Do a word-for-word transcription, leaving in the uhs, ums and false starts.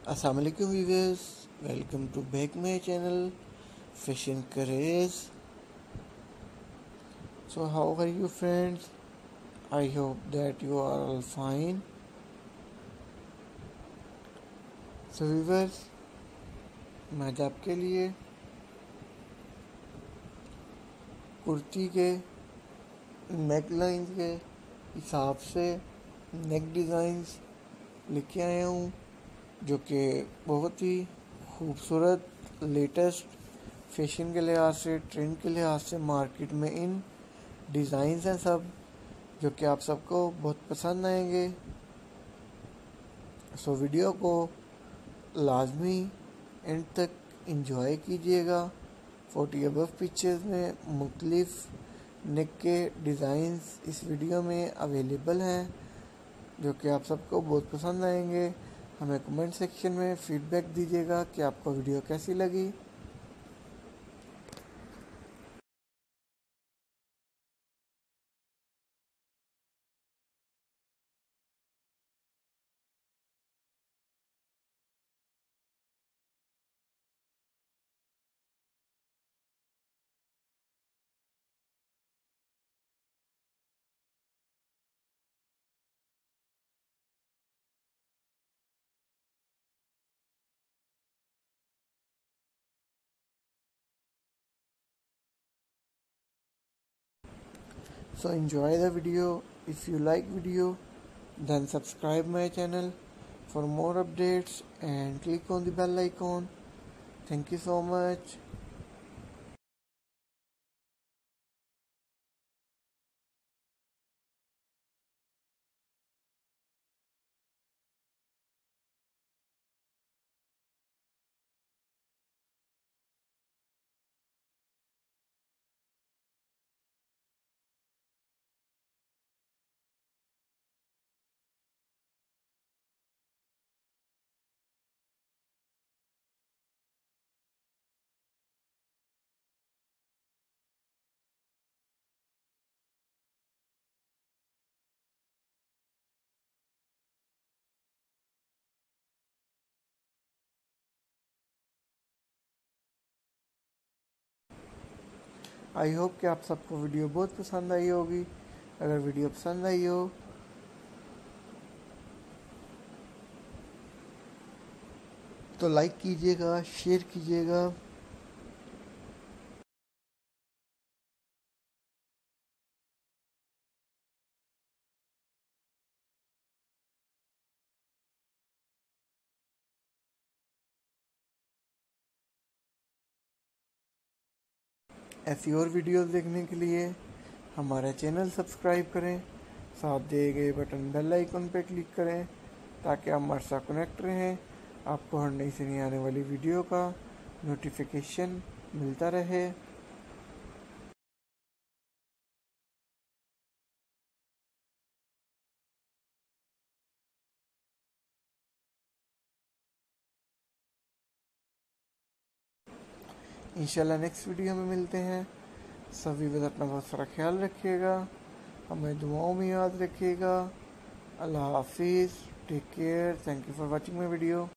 Assalamu alaikum viewers, welcome to back my channel Fashion Craze. So how are you friends? I hope that you are all fine. So viewers, मैं आज आपके लिए कुर्ती के neck line के हिसाब से नेक designs लेके आया हूँ, जो कि बहुत ही खूबसूरत लेटेस्ट फैशन के लिहाज से, ट्रेंड के लिहाज से मार्केट में इन डिज़ाइंस हैं सब, जो कि आप सबको बहुत पसंद आएंगे। सो वीडियो को लाजमी एंड तक एंजॉय कीजिएगा। फोर्टी अबव पिक्चर्स में मुख्तलिफ नेक के डिज़ाइंस इस वीडियो में अवेलेबल हैं, जो कि आप सबको बहुत पसंद आएंगे। हमें कमेंट सेक्शन में फीडबैक दीजिएगा कि आपको वीडियो कैसी लगी। So enjoy the video. If you like video, then subscribe my channel for more updates and click on the bell icon. Thank you so much. I hope कि आप सबको video बहुत पसंद आई होगी। अगर वीडियो पसंद आई हो तो लाइक कीजिएगा, शेयर कीजिएगा। ऐसी और वीडियोस देखने के लिए हमारा चैनल सब्सक्राइब करें, साथ दिए गए बटन बेल आइकन पर क्लिक करें ताकि आप हमारे साथ कनेक्ट रहें। आपको हर नई से नई आने वाली वीडियो का नोटिफिकेशन मिलता रहे। इंशाल्लाह नेक्स्ट वीडियो में मिलते हैं। सभी बस अपना बहुत सारा ख्याल रखिएगा, हमें दुआओं में याद रखिएगा। अल्लाह हाफिज़, take care, thank you for watching my video.